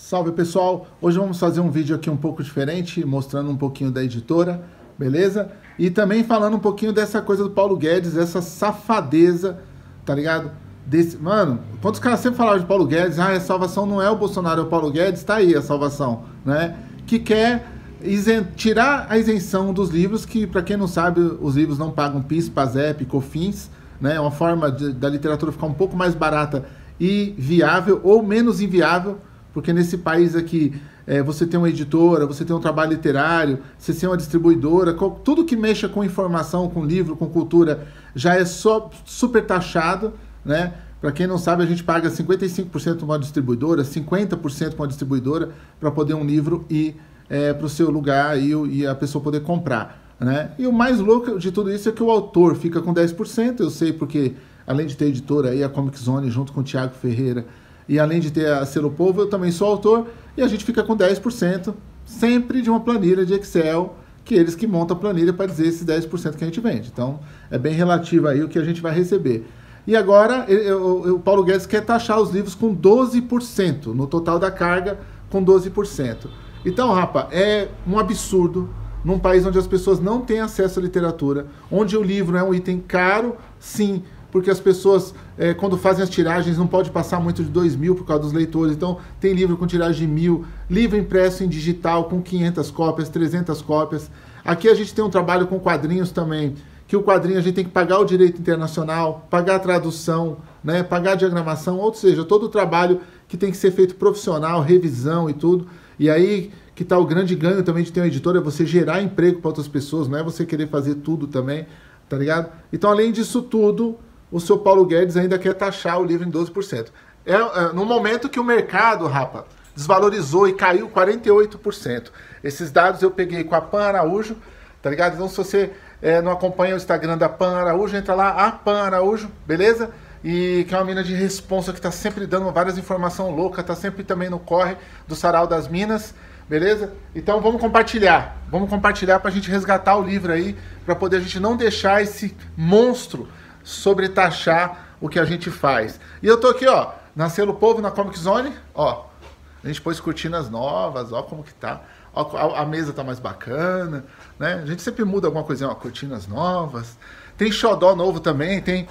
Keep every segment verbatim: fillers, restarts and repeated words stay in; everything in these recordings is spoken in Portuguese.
Salve pessoal, hoje vamos fazer um vídeo aqui um pouco diferente, mostrando um pouquinho da editora, beleza? E também falando um pouquinho dessa coisa do Paulo Guedes, essa safadeza, tá ligado? Desse... Mano, quando os caras sempre falavam de Paulo Guedes, ah, a salvação não é o Bolsonaro, é o Paulo Guedes, tá aí a salvação, né? Que quer isen... tirar a isenção dos livros, que pra quem não sabe, os livros não pagam PIS, PASEP, COFINS, né? É uma forma de, da literatura ficar um pouco mais barata e viável, ou menos inviável, porque nesse país aqui, é, você tem uma editora, você tem um trabalho literário, você tem uma distribuidora, tudo que mexa com informação, com livro, com cultura, já é só super taxado, né? Para quem não sabe, a gente paga cinquenta e cinco por cento para uma distribuidora, cinquenta por cento para uma distribuidora, para poder um livro ir é, para o seu lugar e, e a pessoa poder comprar, né? E o mais louco de tudo isso é que o autor fica com dez por cento, eu sei porque, além de ter editora aí, a Comic Zone, junto com o Thiago Ferreira, e além de ter a Selo Povo, eu também sou autor, e a gente fica com dez por cento, sempre de uma planilha de Excel, que eles que montam a planilha para dizer esses dez por cento que a gente vende. Então, é bem relativo aí o que a gente vai receber. E agora, eu, eu, o Paulo Guedes quer taxar os livros com doze por cento, no total da carga, com doze por cento. Então, rapaz, é um absurdo, num país onde as pessoas não têm acesso à literatura, onde o livro é um item caro, sim, porque as pessoas, é, quando fazem as tiragens, não pode passar muito de dois mil por causa dos leitores. Então, tem livro com tiragem de mil, livro impresso em digital com quinhentas cópias, trezentas cópias. Aqui a gente tem um trabalho com quadrinhos também, que o quadrinho a gente tem que pagar o direito internacional, pagar a tradução, né, pagar a diagramação, ou seja, todo o trabalho que tem que ser feito profissional, revisão e tudo. E aí que está o grande ganho também de ter uma editora, é você gerar emprego para outras pessoas, não é você querer fazer tudo também, tá ligado? Então, além disso tudo, o seu Paulo Guedes ainda quer taxar o livro em doze por cento. É, é no momento que o mercado, rapa, desvalorizou e caiu quarenta e oito por cento. Esses dados eu peguei com a Pan Araújo, tá ligado? Então, se você é, não acompanha o Instagram da Pan Araújo, entra lá, a Pan Araújo, beleza? E que é uma mina de responsa que tá sempre dando várias informações loucas, tá sempre também no corre do Sarau das Minas, beleza? Então vamos compartilhar, vamos compartilhar pra gente resgatar o livro aí, pra poder a gente não deixar esse monstro sobre taxar o que a gente faz. E eu tô aqui, ó, na Selo Povo, na Comic Zone, ó, a gente pôs cortinas novas, ó como que tá, ó, a, a mesa tá mais bacana, né, a gente sempre muda alguma coisinha, ó, cortinas novas, tem xodó novo também, tem,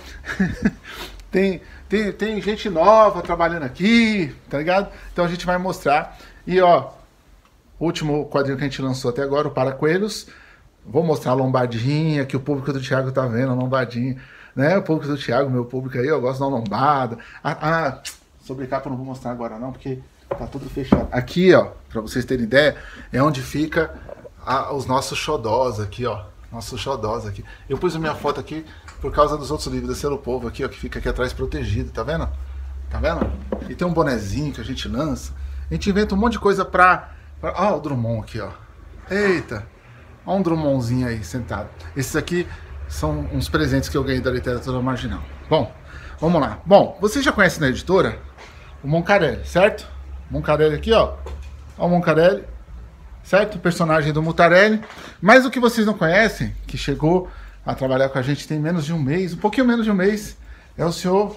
tem, tem, tem gente nova trabalhando aqui, tá ligado? Então a gente vai mostrar, e ó, o último quadrinho que a gente lançou até agora, o Para Coelhos, vou mostrar a lombadinha, que o público do Thiago tá vendo, a lombadinha, né? O público do Thiago, meu público aí, eu gosto da lombada. Ah, ah, sobre capa eu não vou mostrar agora não, porque tá tudo fechado. Aqui, ó, pra vocês terem ideia, é onde fica a, os nossos xodós aqui, ó. Nossos xodós aqui. Eu pus a minha foto aqui por causa dos outros livros da Selo Povo aqui, ó, que fica aqui atrás protegido, tá vendo? Tá vendo? E tem um bonezinho que a gente lança. A gente inventa um monte de coisa pra... pra... Ó, o Drummond aqui, ó. Eita! Ó um Drummondzinho aí, sentado. Esses aqui são uns presentes que eu ganhei da literatura marginal. Bom, vamos lá. Bom, vocês já conhecem na editora o Moncarelli, certo? Moncarelli aqui, ó. Ó o Moncarelli, certo? O personagem do Mutarelli. Mas o que vocês não conhecem, que chegou a trabalhar com a gente tem menos de um mês, um pouquinho menos de um mês, é o senhor...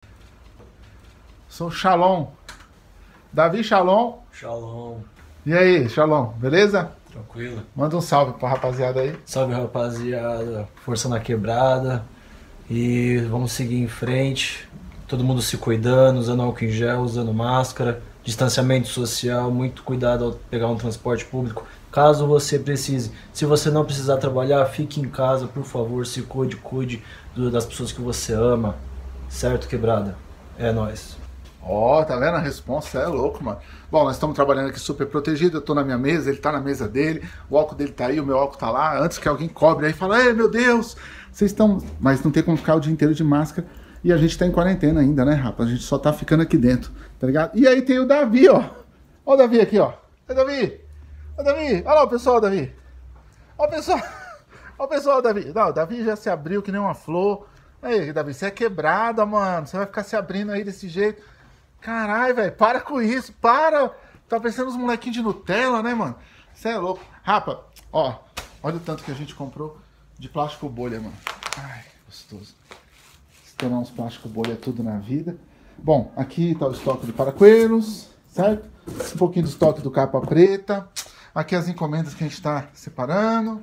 Sou Shalom. Davi Shalom. Shalom. E aí, Shalom, beleza? Tranquilo. Manda um salve pra rapaziada aí. Salve, rapaziada. Força na quebrada. E vamos seguir em frente. Todo mundo se cuidando, usando álcool em gel, usando máscara, distanciamento social, muito cuidado ao pegar um transporte público. Caso você precise, se você não precisar trabalhar, fique em casa, por favor, se cuide, cuide das pessoas que você ama. Certo, quebrada? É nóis. Ó, oh, tá vendo? A resposta é louco, mano. Bom, nós estamos trabalhando aqui super protegido, eu tô na minha mesa, ele tá na mesa dele, o álcool dele tá aí, o meu álcool tá lá, antes que alguém cobre aí e fala, ei, meu Deus, vocês estão... Mas não tem como ficar o dia inteiro de máscara e a gente tá em quarentena ainda, né, rapaz? A gente só tá ficando aqui dentro, tá ligado? E aí tem o Davi, ó. Ó o Davi aqui, ó. Oi, Davi. Ó o Davi. Olha lá o pessoal, Davi. Ó o pessoal. Ó o pessoal, Davi. Não, o Davi já se abriu que nem uma flor. Aí, Davi, você é quebrada, mano. Você vai ficar se abrindo aí desse jeito. Caralho, velho, para com isso, para! Tá parecendo uns molequinhos de Nutella, né, mano? Você é louco. Rapa, ó, olha o tanto que a gente comprou de plástico bolha, mano. Ai, gostoso. Se tomar uns plástico bolha tudo na vida. Bom, aqui tá o estoque de Para Coelhos, certo? Um pouquinho do estoque do Capa Preta. Aqui as encomendas que a gente está separando.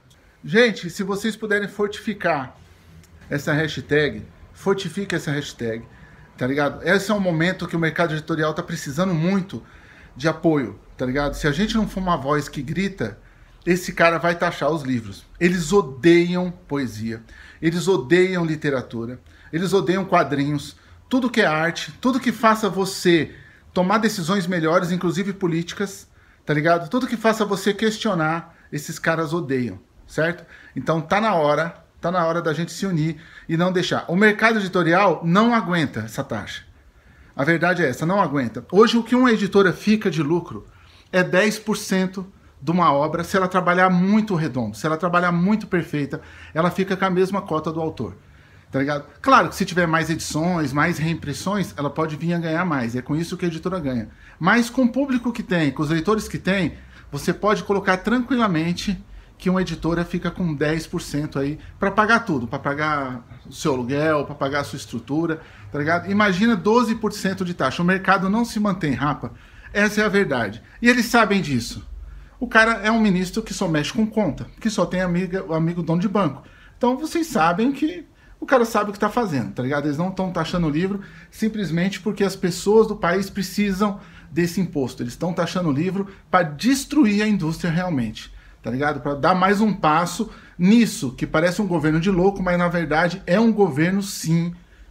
Gente, se vocês puderem fortificar essa hashtag, fortifica essa hashtag, tá ligado? Esse é um momento que o mercado editorial tá precisando muito de apoio, tá ligado? Se a gente não for uma voz que grita, esse cara vai taxar os livros. Eles odeiam poesia, eles odeiam literatura, eles odeiam quadrinhos, tudo que é arte, tudo que faça você tomar decisões melhores, inclusive políticas, tá ligado? Tudo que faça você questionar, esses caras odeiam, certo? Então tá na hora, tá na hora da gente se unir e não deixar. O mercado editorial não aguenta essa taxa. A verdade é essa, não aguenta. Hoje o que uma editora fica de lucro é dez por cento de uma obra, se ela trabalhar muito redondo, se ela trabalhar muito perfeita, ela fica com a mesma cota do autor. Tá ligado? Claro que se tiver mais edições, mais reimpressões, ela pode vir a ganhar mais. É com isso que a editora ganha. Mas com o público que tem, com os leitores que tem, você pode colocar tranquilamente que uma editora fica com dez por cento aí para pagar tudo, para pagar o seu aluguel, para pagar a sua estrutura, tá ligado? Imagina doze por cento de taxa. O mercado não se mantém, rapa. Essa é a verdade. E eles sabem disso. O cara é um ministro que só mexe com conta, que só tem amiga, amigo dono de banco. Então vocês sabem que o cara sabe o que está fazendo, tá ligado? Eles não estão taxando o livro simplesmente porque as pessoas do país precisam desse imposto. Eles estão taxando o livro para destruir a indústria realmente, tá ligado? Para dar mais um passo nisso, que parece um governo de louco, mas na verdade é um governo sim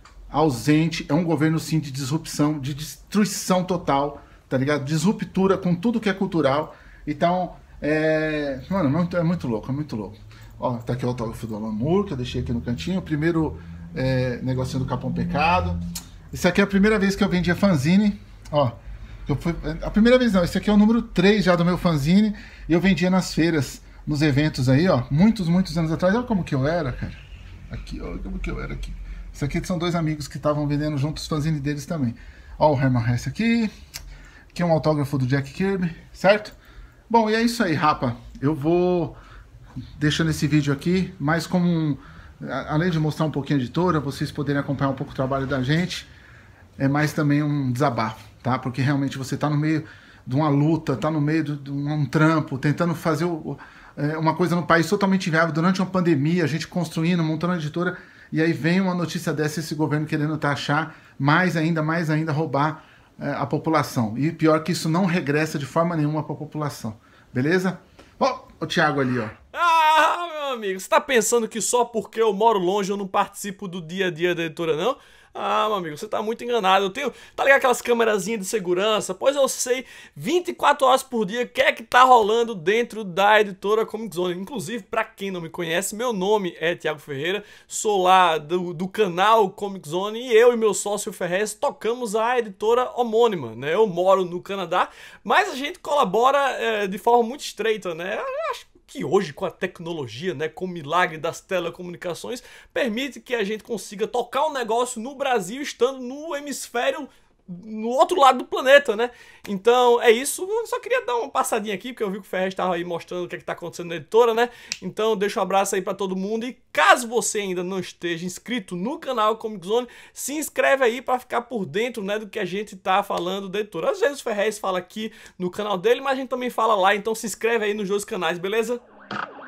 ausente, é um governo sim de disrupção, de destruição total, tá ligado? Disruptura com tudo que é cultural. Então, é... mano, é muito louco, é muito louco. Ó, tá aqui o autógrafo do Alan Moore, que eu deixei aqui no cantinho. O primeiro é, negocinho do Capão Pecado. Isso aqui é a primeira vez que eu vendia fanzine. Ó, eu fui, a primeira vez não, esse aqui é o número três já do meu fanzine. E eu vendia nas feiras, nos eventos aí, ó. Muitos, muitos anos atrás. Olha como que eu era, cara. Aqui, ó, como que eu era aqui. Isso aqui são dois amigos que estavam vendendo juntos os fanzines deles também. Ó o Herman Hesse aqui. Aqui é um autógrafo do Jack Kirby, certo? Bom, e é isso aí, rapa. Eu vou deixando esse vídeo aqui, mais como um, além de mostrar um pouquinho a editora, vocês poderem acompanhar um pouco o trabalho da gente, é mais também um desabafo, tá? Porque realmente você tá no meio de uma luta, tá no meio de, de um trampo, tentando fazer o, é, uma coisa no país totalmente viável, durante uma pandemia, a gente construindo, montando a editora, e aí vem uma notícia dessa, esse governo querendo taxar mais ainda, mais ainda, roubar é, a população. E pior que isso não regressa de forma nenhuma para a população, beleza? Ó, o Thiago ali, ó. Ah, meu amigo, você tá pensando que só porque eu moro longe eu não participo do dia a dia da editora, não? Ah, meu amigo, você tá muito enganado. Eu tenho, tá ligado aquelas câmerazinhas de segurança? Pois eu sei vinte e quatro horas por dia o que é que tá rolando dentro da editora Comic Zone. Inclusive, pra quem não me conhece, meu nome é Thiago Ferreira, sou lá do, do canal Comic Zone e eu e meu sócio Ferrez tocamos a editora homônima, né? Eu moro no Canadá, mas a gente colabora é, de forma muito estreita, né? Eu acho que hoje, com a tecnologia, né, com o milagre das telecomunicações, permite que a gente consiga tocar um negócio no Brasil estando no hemisfério, no outro lado do planeta, né? Então é isso. Eu só queria dar uma passadinha aqui, porque eu vi que o Ferrez estava aí mostrando o que é que tá acontecendo na editora, né? Então deixa um abraço aí pra todo mundo e caso você ainda não esteja inscrito no canal Comic Zone, se inscreve aí pra ficar por dentro, né, do que a gente tá falando da editora. Às vezes o Ferrez fala aqui no canal dele, mas a gente também fala lá, então se inscreve aí nos dois canais, beleza?